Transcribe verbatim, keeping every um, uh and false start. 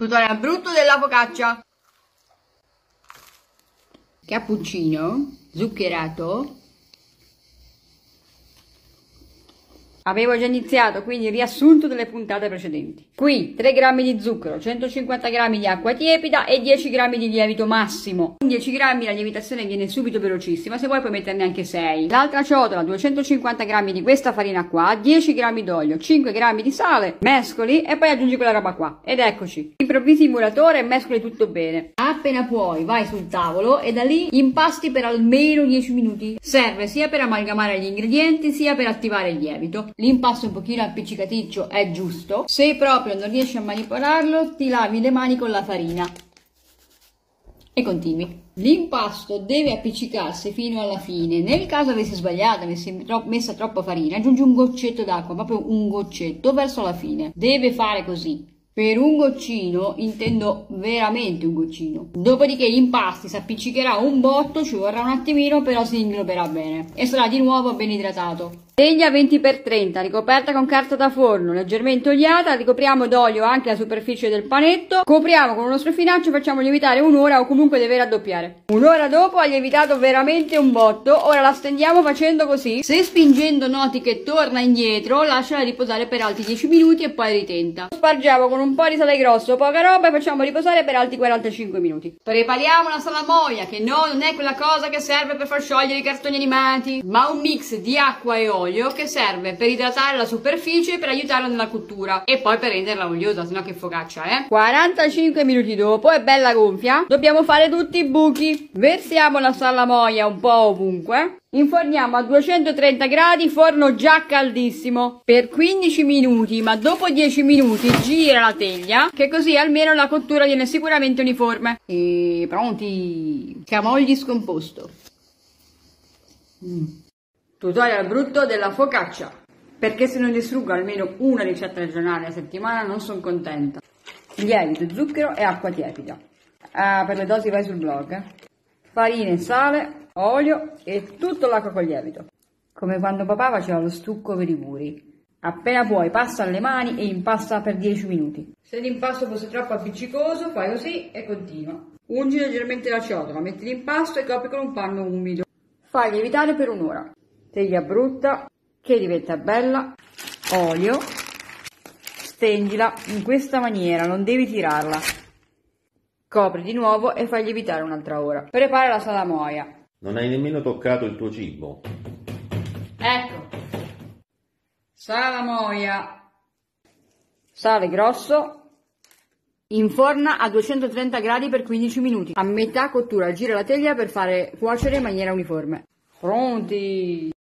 Tutorial brutto della focaccia. Cappuccino zuccherato. Avevo già iniziato, quindi riassunto delle puntate precedenti. Qui tre grammi di zucchero, centocinquanta grammi di acqua tiepida e dieci grammi di lievito massimo. Con dieci grammi la lievitazione viene subito velocissima, se vuoi puoi metterne anche sei. L'altra ciotola, duecentocinquanta grammi di questa farina qua, dieci grammi d'olio, cinque grammi di sale, mescoli e poi aggiungi quella roba qua. Ed eccoci, improvvisi il muratore e mescoli tutto bene. Appena puoi vai sul tavolo e da lì impasti per almeno dieci minuti. Serve sia per amalgamare gli ingredienti sia per attivare il lievito. L'impasto un pochino appiccicaticcio è giusto. Se proprio non riesci a manipolarlo, ti lavi le mani con la farina e continui. L'impasto deve appiccicarsi fino alla fine. Nel caso avessi sbagliato, avessi tro messa troppa farina, aggiungi un goccetto d'acqua, proprio un goccetto verso la fine. Deve fare così. Per un goccino intendo veramente un goccino. Dopodiché l'impasto si appiccicherà un botto, ci vorrà un attimino, però si ingloberà bene e sarà di nuovo ben idratato. Teglia venti per trenta, ricoperta con carta da forno, leggermente oliata, ricopriamo d'olio anche la superficie del panetto, copriamo con uno strofinaccio e facciamo lievitare un'ora o comunque deve raddoppiare. Un'ora dopo ha lievitato veramente un botto, ora la stendiamo facendo così. Se spingendo noti che torna indietro, lasciala riposare per altri dieci minuti e poi ritenta. Spargiamo con un po' di sale grosso, poca roba e facciamo riposare per altri quarantacinque minuti. Prepariamo la salamoia, che no, non è quella cosa che serve per far sciogliere i cartoni animati, ma un mix di acqua e olio che serve per idratare la superficie e per aiutarla nella cottura e poi per renderla oliosa, sennò che focaccia, eh? quarantacinque minuti dopo è bella gonfia, dobbiamo fare tutti i buchi. Versiamo la salamoia un po' ovunque. Inforniamo a duecentotrenta gradi, forno già caldissimo, per quindici minuti, ma dopo dieci minuti gira la teglia, che così almeno la cottura viene sicuramente uniforme. E pronti! Camogli scomposto. Mm. Tutorial brutto della focaccia. Perché se non distruggo almeno una ricetta regionale a settimana non sono contenta. Lievito, zucchero e acqua tiepida. Ah, per le dosi vai sul blog. Eh. Farina, sale, olio e tutto l'acqua con lievito. Come quando papà faceva lo stucco per i muri. Appena puoi passa alle mani e impasta per dieci minuti. Se l'impasto fosse troppo appiccicoso fai così e continua. Ungi leggermente la ciotola, metti l'impasto e copri con un panno umido. Fai lievitare per un'ora. Teglia brutta che diventa bella, olio, stendila in questa maniera, non devi tirarla. Copri di nuovo e fai lievitare un'altra ora. Prepara la salamoia. Non hai nemmeno toccato il tuo cibo. Ecco. Salamoia. Sale grosso. Inforna a duecentotrenta gradi per quindici minuti. A metà cottura gira la teglia per fare cuocere in maniera uniforme. Pronti!